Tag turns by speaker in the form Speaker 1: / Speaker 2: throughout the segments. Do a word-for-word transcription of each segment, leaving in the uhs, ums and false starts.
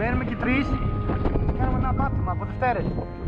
Speaker 1: Μπαίνουμε και τρεις και κάνουμε ένα πάτημα από Δευτέρες.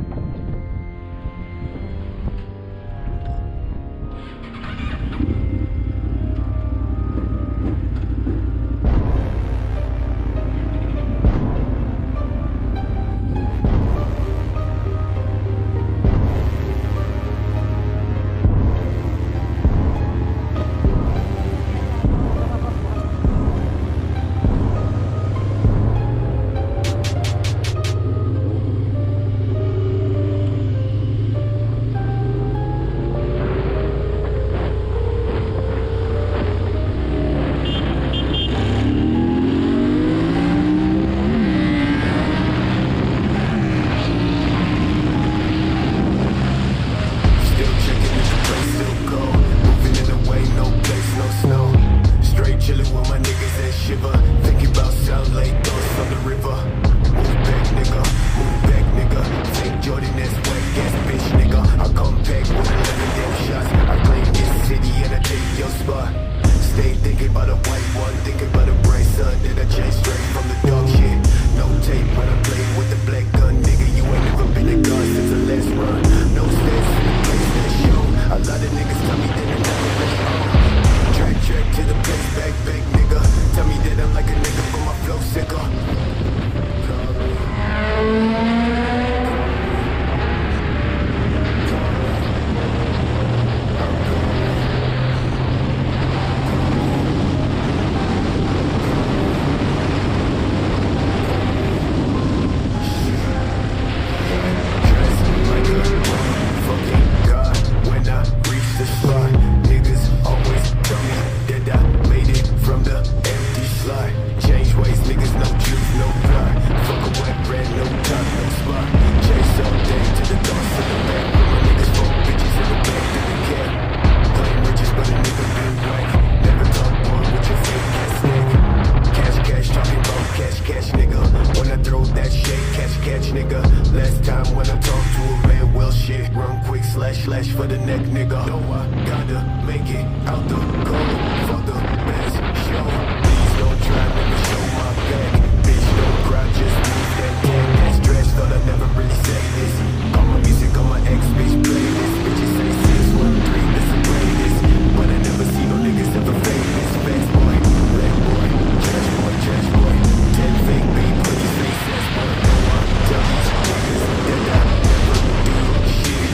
Speaker 1: Slash for the neck, nigga. No, I gotta make it out the cold for the best show. Please don't try, never show my back. Bitch, don't cry, just move that cat. That stretch, thought I never really say this. All my music on my ex, bitch, play this. Bitches say six, one, three, this the greatest. But I never see no niggas ever famous. Fast boy, black boy, trash boy, trash boy. Ten fake beat, put your face ass boy. No, I tell these niggas that I never do shit.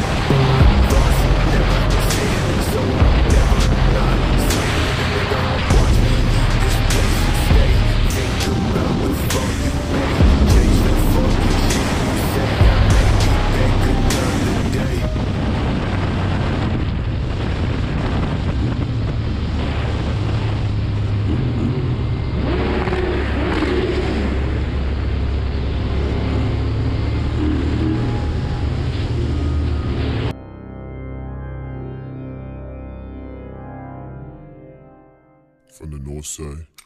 Speaker 1: So never not say nigga, watch me leave this place and stay. Think about the fuck you made. Change the fucking shit you say. I may be back another day.
Speaker 2: From the north side.